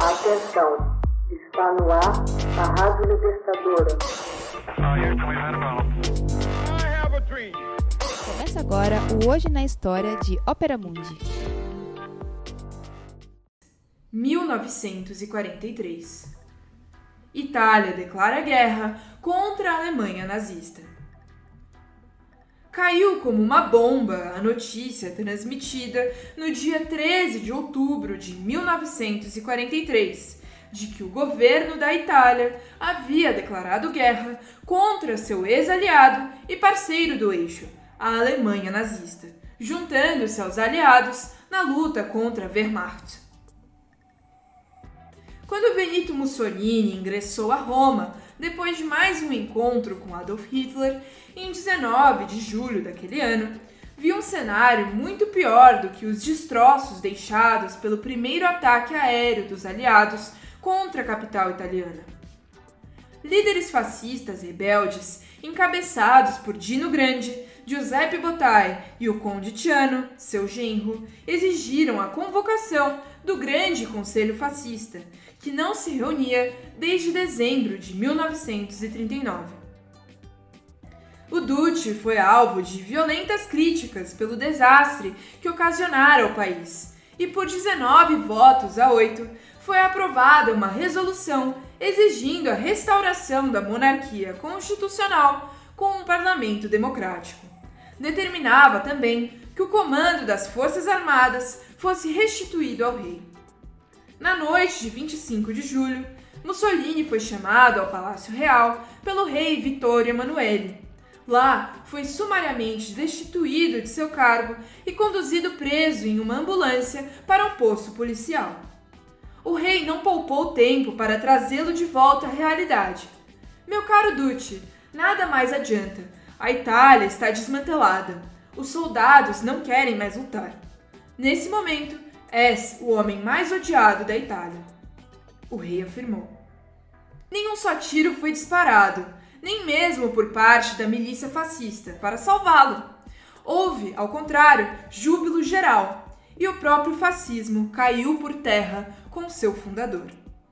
Atenção, está no ar a Rádio Libertadora. Começa agora o Hoje na História de Ópera Mundi. 1943. Itália declara guerra contra a Alemanha nazista. Caiu como uma bomba a notícia transmitida no dia 13 de outubro de 1943 de que o governo da Itália havia declarado guerra contra seu ex-aliado e parceiro do eixo, a Alemanha nazista, juntando-se aos aliados na luta contra a Wehrmacht. Quando Benito Mussolini ingressou a Roma, depois de mais um encontro com Adolf Hitler, em 19 de julho daquele ano, viu um cenário muito pior do que os destroços deixados pelo primeiro ataque aéreo dos aliados contra a capital italiana. Líderes fascistas rebeldes, encabeçados por Dino Grande, Giuseppe Bottai e o Conde Ciano, seu genro, exigiram a convocação do Grande Conselho Fascista, que não se reunia desde dezembro de 1939. O Duce foi alvo de violentas críticas pelo desastre que ocasionara ao país, e por 19 votos a 8 foi aprovada uma resolução exigindo a restauração da monarquia constitucional com um parlamento democrático. Determinava também que o comando das Forças Armadas fosse restituído ao rei. Na noite de 25 de julho, Mussolini foi chamado ao Palácio Real pelo rei Vittorio Emanuele. Lá, foi sumariamente destituído de seu cargo e conduzido preso em uma ambulância para um posto policial. O rei não poupou tempo para trazê-lo de volta à realidade. Meu caro Duce, nada mais adianta. A Itália está desmantelada. Os soldados não querem mais lutar. Nesse momento, és o homem mais odiado da Itália. O rei afirmou. Nenhum só tiro foi disparado, nem mesmo por parte da milícia fascista, para salvá-lo. Houve, ao contrário, júbilo geral, e o próprio fascismo caiu por terra com seu fundador.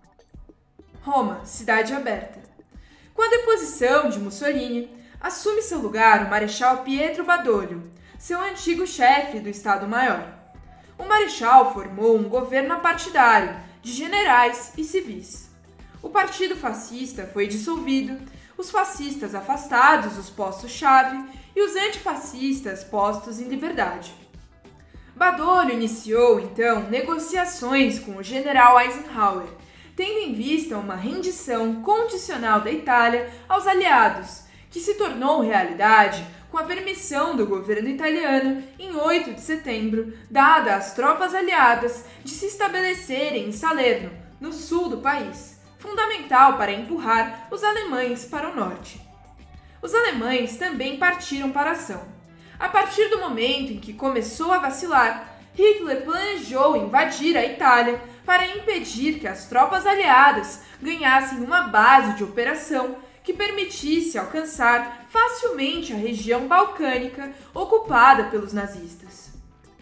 Roma, cidade aberta. Com a deposição de Mussolini, assume seu lugar o Marechal Pietro Badoglio, seu antigo chefe do Estado-Maior. O Marechal formou um governo apartidário de generais e civis. O Partido Fascista foi dissolvido, os fascistas afastados dos postos-chave e os antifascistas postos em liberdade. Badoglio iniciou, então, negociações com o general Eisenhower, tendo em vista uma rendição condicional da Itália aos aliados, que se tornou realidade com a permissão do governo italiano, em 8 de setembro, dada às tropas aliadas de se estabelecerem em Salerno, no sul do país, fundamental para empurrar os alemães para o norte. Os alemães também partiram para a ação. A partir do momento em que começou a vacilar, Hitler planejou invadir a Itália para impedir que as tropas aliadas ganhassem uma base de operação que permitisse alcançar facilmente a região balcânica ocupada pelos nazistas.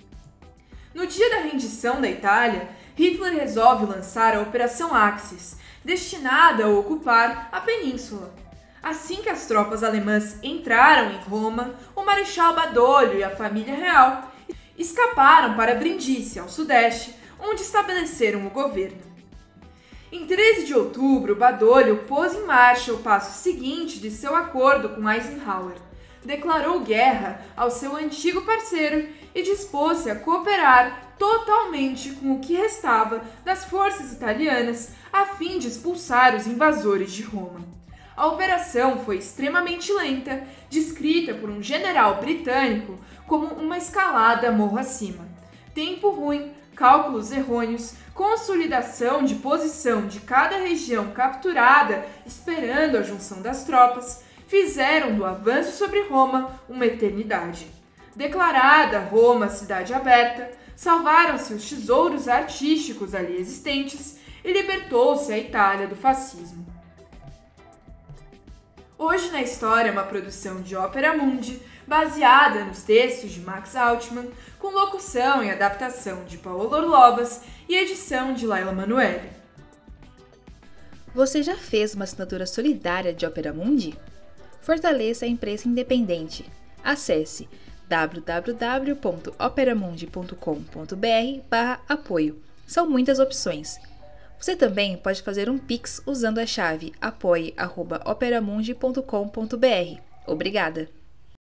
No dia da rendição da Itália, Hitler resolve lançar a Operação Axis, destinada a ocupar a península. Assim que as tropas alemãs entraram em Roma, o Marechal Badoglio e a família real escaparam para Brindisi, ao sudeste, onde estabeleceram o governo. Em 13 de outubro, Badoglio pôs em marcha o passo seguinte de seu acordo com Eisenhower. Declarou guerra ao seu antigo parceiro e dispôs-se a cooperar totalmente com o que restava das forças italianas a fim de expulsar os invasores de Roma. A operação foi extremamente lenta, descrita por um general britânico como uma escalada morro acima. Tempo ruim, cálculos errôneos, consolidação de posição de cada região capturada esperando a junção das tropas, fizeram do avanço sobre Roma uma eternidade. Declarada Roma cidade aberta, salvaram-se os tesouros artísticos ali existentes e libertou-se a Itália do fascismo. Hoje na História é uma produção de Ópera Mundi, baseada nos textos de Max Altman, com locução e adaptação de Paola Orlovas e edição de Laila Manoeli. Você já fez uma assinatura solidária de Opera Mundi? Fortaleça a imprensa independente. Acesse www.operamundi.com.br/apoio. São muitas opções. Você também pode fazer um Pix usando a chave apoie@operamundi.com.br. Obrigada!